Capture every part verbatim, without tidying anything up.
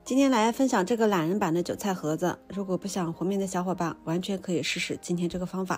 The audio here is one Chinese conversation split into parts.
今天来分享这个懒人版的韭菜盒子，如果不想和面的小伙伴完全可以试试今天这个方法。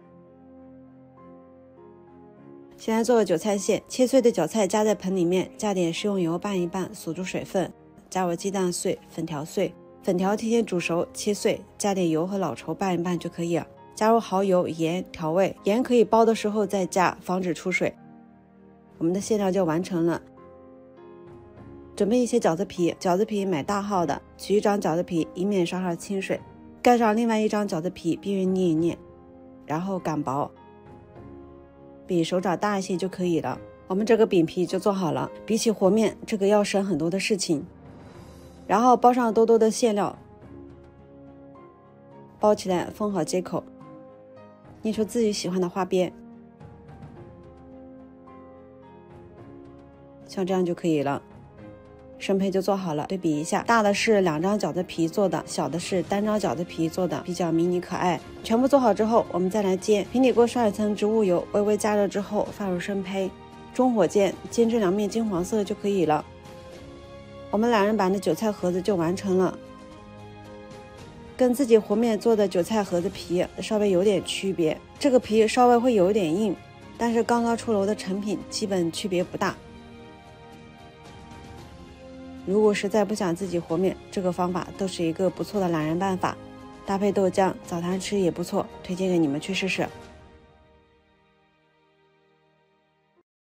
先来做个韭菜馅，切碎的韭菜加在盆里面，加点食用油拌一拌，锁住水分，加入鸡蛋碎、粉条碎，粉条提前煮熟切碎，加点油和老抽拌一拌就可以了。加入蚝油、盐调味，盐可以煲的时候再加，防止出水。我们的馅料就完成了。准备一些饺子皮，饺子皮买大号的，取一张饺子皮，以免刷上清水，盖上另外一张饺子皮，边缘捏一捏，然后擀薄，比手掌大一些就可以了。我们这个饼皮就做好了，比起和面，这个要省很多的事情。然后包上多多的馅料，包起来封好接口，捏出自己喜欢的花边，像这样就可以了。生胚就做好了，对比一下，大的是两张饺子皮做的，小的是单张饺子皮做的，比较迷你可爱。全部做好之后，我们再来煎。平底锅刷一层植物油，微微加热之后放入生胚，中火煎，煎至两面金黄色就可以了。我们懒人版的韭菜盒子就完成了，跟自己和面做的韭菜盒子皮稍微有点区别，这个皮稍微会有一点硬，但是刚刚出炉的成品基本区别不大。如果实在不想自己和面，这个方法都是一个不错的懒人办法，搭配豆浆早餐吃也不错，推荐给你们去试试。